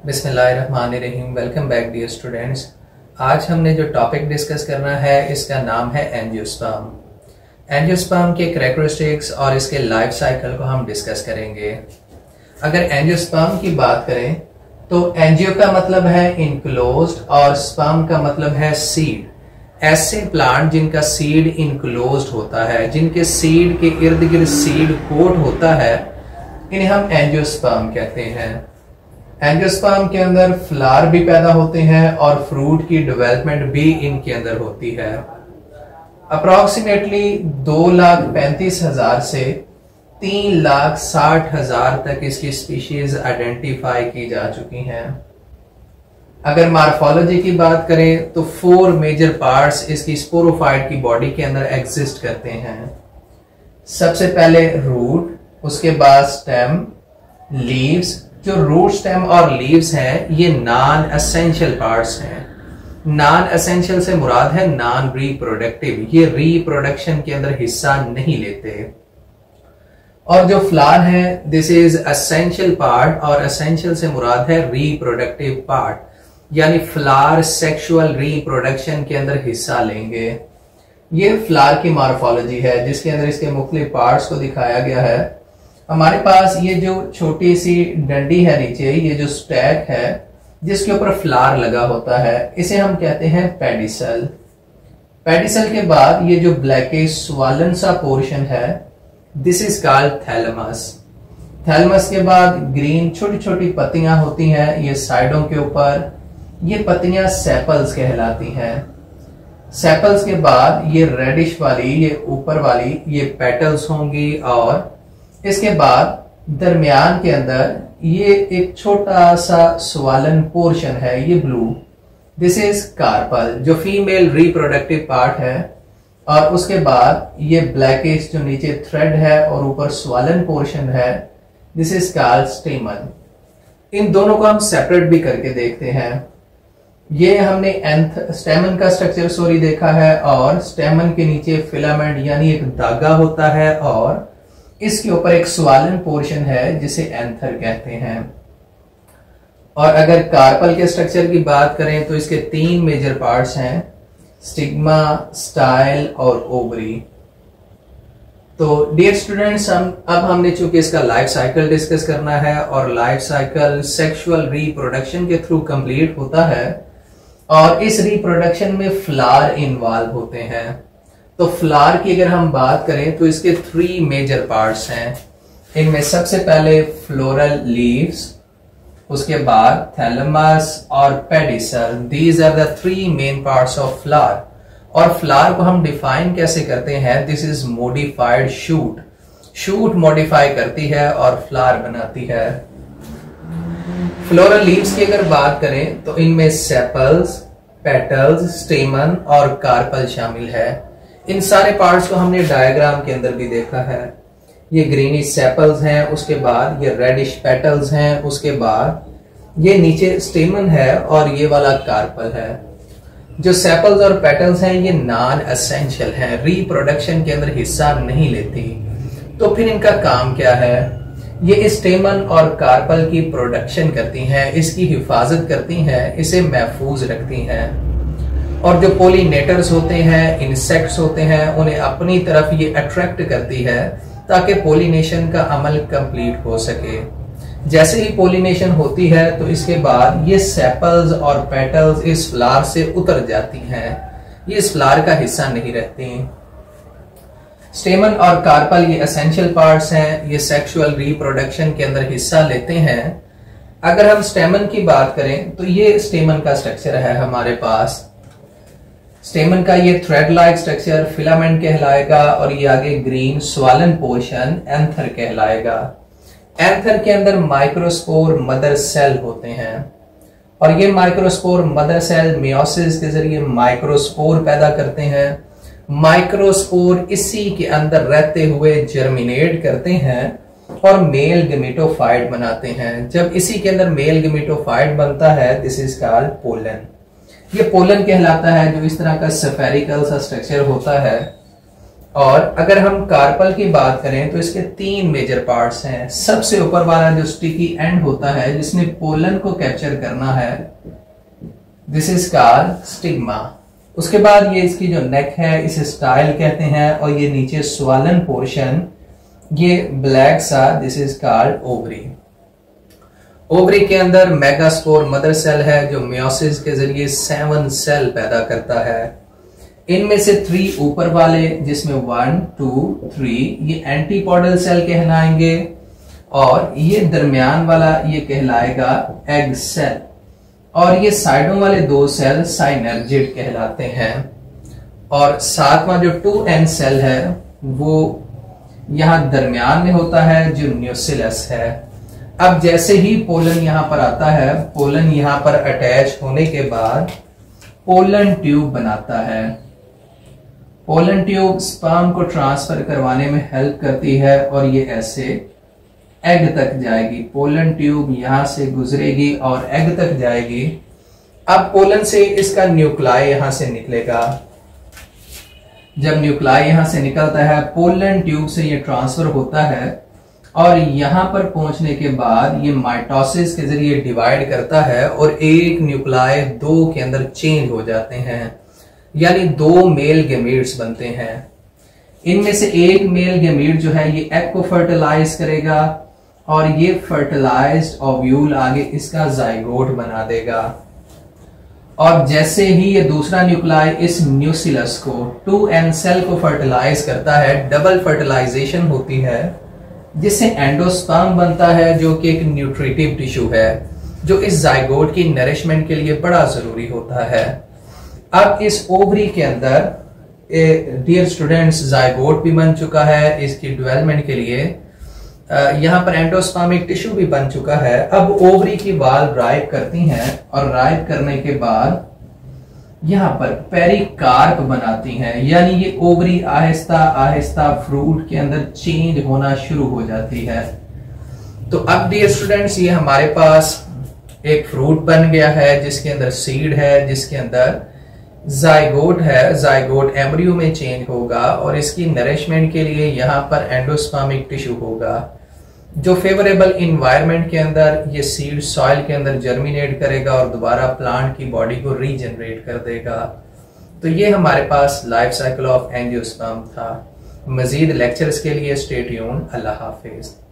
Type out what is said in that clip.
बिस्मिल्लाहिर्रहमानिर्रहीम। Welcome back dear students. आज हमने जो टॉपिक डिस्कस करना है इसका नाम है एंजियोस्पर्म। एंजियोस्पर्म के कैरेक्टरिस्टिक्स और इसके लाइफ साइकिल को हम डिस्कस करेंगे। अगर एंजियोस्पर्म की बात करें तो एंजियो का मतलब है इनक्लोज्ड और स्पर्म का मतलब है सीड। ऐसे प्लांट जिनका सीड इनक्लोज्ड होता है, जिनके सीड के इर्द गिर्द सीड कोट होता है, इन्हें हम एंजियोस्पर्म कहते हैं। एंजियोस्पर्म के अंदर फ्लावर भी पैदा होते हैं और फ्रूट की डेवलपमेंट भी इनके अंदर होती है। अप्रोक्सीमेटली 2,35,000 से 3,60,000 तक इसकी स्पीशीज आइडेंटिफाई की जा चुकी हैं। अगर मार्फोलॉजी की बात करें तो 4 मेजर पार्ट्स इसकी स्पोरोफाइट की बॉडी के अंदर एग्जिस्ट करते हैं। सबसे पहले रूट, उसके बाद स्टेम, लीव्स। जो रूट, स्टेम और लीव्स हैं ये नॉन एसेंशियल पार्ट्स हैं। नॉन एसेंशियल से मुराद है नॉन रिप्रोडक्टिव, ये रिप्रोडक्शन के अंदर हिस्सा नहीं लेते। और जो फ्लावर है दिस इज एसेंशियल पार्ट, और एसेंशियल से मुराद है रिप्रोडक्टिव पार्ट, यानी फ्लावर सेक्सुअल रिप्रोडक्शन के अंदर हिस्सा लेंगे। ये फ्लावर की मॉर्फोलॉजी है जिसके अंदर इसके मुख्तलिफ पार्ट्स को दिखाया गया है। हमारे पास ये जो छोटी सी डंडी है नीचे, ये जो स्टैक है जिसके ऊपर फ्लावर लगा होता है, इसे हम कहते हैं पेडिसल। पेडिसल के बाद ये जो ब्लैकिश स्वालन सा पोर्शन है this is called thalamus. Thalamus के बाद ग्रीन छोटी छोटी पत्तियां होती हैं ये साइडों के ऊपर, ये पत्तियां सेपल्स कहलाती हैं। सेपल्स के बाद ये रेडिश वाली, ये ऊपर वाली, ये पेटल्स होंगी, और इसके बाद दरमियान के अंदर ये एक छोटा सा स्वालन पोर्शन है, ये ब्लू, दिस इज कार्पल जो फीमेल रिप्रोडक्टिव पार्ट है। और उसके बाद ये ब्लैकिश जो नीचे थ्रेड है और ऊपर स्वालन पोर्शन है, दिस इज कॉल्ड स्टेमन। इन दोनों को हम सेपरेट भी करके देखते हैं। ये हमने स्टेमन का स्ट्रक्चर देखा है, और स्टेमन के नीचे फिलामेंट यानी एक धागा होता है, और इसके ऊपर एक स्वालन पोर्शन है जिसे एंथर कहते हैं। और अगर कार्पल के स्ट्रक्चर की बात करें तो इसके 3 मेजर पार्ट्स हैं, स्टिग्मा, स्टाइल और ओवरी। तो डियर स्टूडेंट्स, अब हमने चूंकि इसका लाइफ साइकिल डिस्कस करना है, और लाइफ साइकिल सेक्सुअल रिप्रोडक्शन के थ्रू कंप्लीट होता है, और इस रिप्रोडक्शन में फ्लावर इन्वॉल्व होते हैं। तो फ्लावर की अगर हम बात करें तो इसके 3 मेजर पार्ट्स हैं। इनमें सबसे पहले फ्लोरल लीव्स, उसके बाद थैलेमस और pedicel, these are the 3 main parts of flower. और फ्लावर को हम डिफाइन कैसे करते हैं, this is modified shoot. Shoot modify करती है और फ्लावर बनाती है। फ्लोरल लीव्स की अगर बात करें तो इनमें सेपल्स, पेटल्स, स्टेमन और कार्पल शामिल है। इन सारे पार्ट्स को हमने डायग्राम के अंदर भी देखा है। ये ग्रीनिश सेपल्स हैं, उसके बाद ये रेडिश पेटल्स हैं, उसके बाद ये नीचे स्टेमन है, और ये वाला कार्पल है। जो सेपल्स और पेटल्स हैं ये नॉन एसेंशियल हैं, रिप्रोडक्शन के अंदर हिस्सा नहीं लेती। तो फिर इनका काम क्या है? ये स्टेमन और कार्पल की प्रोडक्शन करती हैं, इसकी हिफाजत करती हैं, इसे महफूज रखती हैं। और जो पोलिनेटर्स होते हैं, इंसेक्ट्स होते हैं, उन्हें अपनी तरफ ये अट्रैक्ट करती है ताकि पोलिनेशन का अमल कंप्लीट हो सके। जैसे ही पोलिनेशन होती है तो इसके बाद ये सेपल्स और पेटल्स इस फ्लावर से उतर जाती हैं, ये इस फ्लावर का हिस्सा नहीं रहती। स्टेमन और कार्पल ये एसेंशियल पार्ट्स हैं, ये सेक्सुअल रिप्रोडक्शन के अंदर हिस्सा लेते हैं। अगर हम स्टेमन की बात करें तो ये स्टेमन का स्ट्रक्चर है हमारे पास। स्टेमन का ये थ्रेड लाइक स्ट्रक्चर फिलामेंट कहलाएगा, और ये आगे ग्रीन स्वालन पोर्शन एंथर कहलाएगा। एंथर के अंदर माइक्रोस्पोर मदर सेल होते हैं, और ये माइक्रोस्पोर मदर सेल मियोसिस के जरिए माइक्रोस्पोर पैदा करते हैं। माइक्रोस्पोर इसी के अंदर रहते हुए जर्मिनेट करते हैं और मेल गेमेटोफाइट बनाते हैं। जब इसी के अंदर मेल गेमेटोफाइट बनता है दिस इज कॉल्ड पोलन। ये पोलन कहलाता है, जो इस तरह का स्फेरिकल सा स्ट्रक्चर होता है। और अगर हम कार्पल की बात करें तो इसके 3 मेजर पार्ट्स हैं। सबसे ऊपर वाला जो स्टिकी एंड होता है जिसने पोलन को कैप्चर करना है, दिस इज कॉल्ड स्टिग्मा। उसके बाद ये इसकी जो नेक है इसे स्टाइल कहते हैं, और ये नीचे स्वालन पोर्शन ये ब्लैक सा, this is called ovary. Ovary के अंदर मेगास्पोर मदर सेल है जो मियोसिस के जरिए 7 सेल पैदा करता है। इनमें से 3 ऊपर वाले जिसमें 1, 2, 3 ये एंटीपोडल सेल कहलाएंगे, और ये दरमियान वाला ये कहलाएगा एग सेल, और ये साइडों वाले 2 सेल साइनर्जिड कहलाते हैं। और सातवां जो 2n सेल है वो यहां दरमियान में होता है जो न्यूसिलस है। अब जैसे ही पोलन यहां पर आता है, पोलन यहां पर अटैच होने के बाद पोलन ट्यूब बनाता है। पोलन ट्यूब स्पर्म को ट्रांसफर करवाने में हेल्प करती है, और ये ऐसे एग तक जाएगी। पोलन ट्यूब यहां से गुजरेगी और एग तक जाएगी। अब पोलन से इसका न्यूक्लाई यहां से निकलेगा। जब न्यूक्लाई यहां से निकलता है, पोलन ट्यूब से ये ट्रांसफर होता है, और यहां पर पहुंचने के बाद ये माइटोसिस के जरिए डिवाइड करता है, और एक न्यूक्लाई 2 के अंदर चेंज हो जाते हैं, यानी 2 मेल गैमीट्स बनते हैं। इनमें से एक मेल गैमीट जो है ये एग को फर्टिलाइज करेगा, और ये फर्टिलाइज्ड ओव्यूल आगे इसका जाइगोट बना देगा। और जैसे ही ये दूसरा न्यूक्लाई इस न्यूसिलस को 2n सेल को फर्टिलाइज करता है, डबल फर्टिलाइजेशन होती है, जिससे एंडोस्पर्म बनता है जो कि एक न्यूट्रिटिव टिश्यू है जो इस जाइगोट की नरिशमेंट के लिए बड़ा जरूरी होता है। अब इस ओवरी के अंदर डियर स्टूडेंट्स जाइगोट भी बन चुका है इसकी डेवलपमेंट के लिए। यहां पर एंडोस्पर्मिक टिश्यू भी बन चुका है। अब ओवरी की वाल राइप करती हैं, और राइप करने के बाद यहां पर पेरिकार्प बनाती हैं, यानी ये ओवरी आहिस्ता आहिस्ता फ्रूट के अंदर चेंज होना शुरू हो जाती है। तो अब डियर स्टूडेंट्स ये हमारे पास एक फ्रूट बन गया है जिसके अंदर सीड है, जिसके अंदर जाइगोट है। जाइगोट एम्ब्रियो में चेंज होगा, और इसकी नरिशमेंट के लिए यहां पर एंडोस्पर्मिक टिश्यू होगा जो फेवरेबल इन्वायरमेंट के अंदर ये सीड सॉइल के अंदर जर्मिनेट करेगा और दोबारा प्लांट की बॉडी को रीजनरेट कर देगा। तो ये हमारे पास लाइफ साइकिल ऑफ एंजियोस्पर्म था। मजीद लेक्चर्स के लिए स्टे ट्यून्ड। अल्लाह हाफिज।